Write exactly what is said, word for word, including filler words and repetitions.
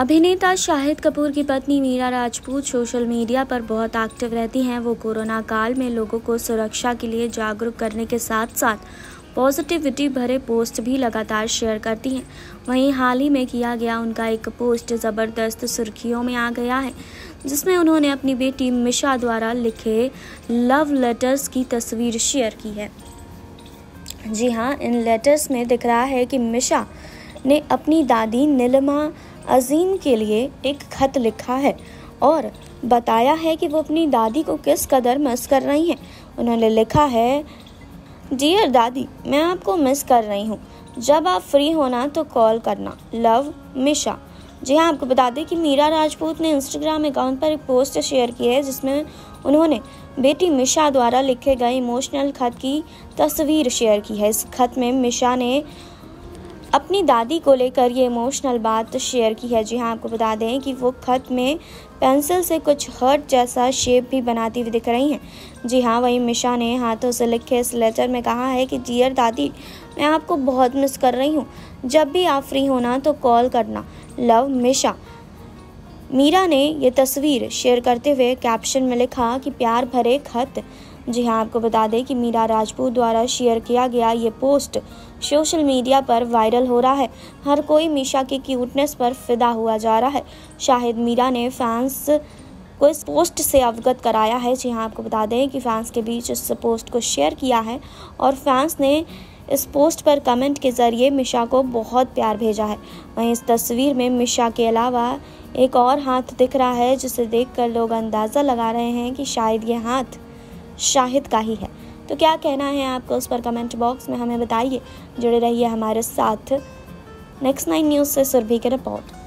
अभिनेता शाहिद कपूर की पत्नी मीरा राजपूत सोशल मीडिया पर बहुत एक्टिव रहती हैं। वो कोरोना काल में लोगों को सुरक्षा के लिए जागरूक करने के साथ साथ पॉजिटिविटी भरे पोस्ट भी लगातार शेयर करती हैं। वहीं हाल ही में किया गया उनका एक पोस्ट ज़बरदस्त सुर्खियों में आ गया है, जिसमें उन्होंने अपनी बेटी मिशा द्वारा लिखे लव लेटर्स की तस्वीर शेयर की है। जी हाँ, इन लेटर्स में दिख रहा है कि मिशा ने अपनी दादी नीलिमा अजीम के लिए एक खत लिखा है और बताया है कि वो अपनी दादी को किस कदर मिस कर रही हैं। उन्होंने लिखा है, डियर दादी, मैं आपको मिस कर रही हूँ। जब आप फ्री होना तो कॉल करना। लव, मिशा। जी हाँ, आपको बता दें कि मीरा राजपूत ने इंस्टाग्राम अकाउंट पर एक पोस्ट शेयर की है, जिसमें उन्होंने बेटी मिशा द्वारा लिखे गए इमोशनल खत की तस्वीर शेयर की है। इस खत में मिशा ने अपनी दादी को लेकर ये इमोशनल बात शेयर की है। जी हाँ, आपको बता दें कि वो खत में पेंसिल से कुछ हर्ट जैसा शेप भी बनाती हुई दिख रही हैं। जी हाँ, वहीं मिशा ने हाथों से लिखे इस लेटर में कहा है कि डियर दादी, मैं आपको बहुत मिस कर रही हूँ। जब भी आप फ्री होना तो कॉल करना। लव, मिशा। मीरा ने ये तस्वीर शेयर करते हुए कैप्शन में लिखा कि प्यार भरे खत। जी हाँ, आपको बता दें कि मीरा राजपूत द्वारा शेयर किया गया ये पोस्ट सोशल मीडिया पर वायरल हो रहा है। हर कोई मिशा की क्यूटनेस पर फिदा हुआ जा रहा है। शाहिद मीरा ने फैंस को इस पोस्ट से अवगत कराया है। जी हाँ, आपको बता दें कि फैंस के बीच इस पोस्ट को शेयर किया है और फैंस ने इस पोस्ट पर कमेंट के जरिए मिशा को बहुत प्यार भेजा है। वहीं इस तस्वीर में मिशा के अलावा एक और हाथ दिख रहा है, जिसे देखकर लोग अंदाज़ा लगा रहे हैं कि शायद ये हाथ शाहिद का ही है। तो क्या कहना है आपको, उस पर कमेंट बॉक्स में हमें बताइए। जुड़े रहिए हमारे साथ। नेक्स्ट नाइन न्यूज़ से सुरभि की रिपोर्ट।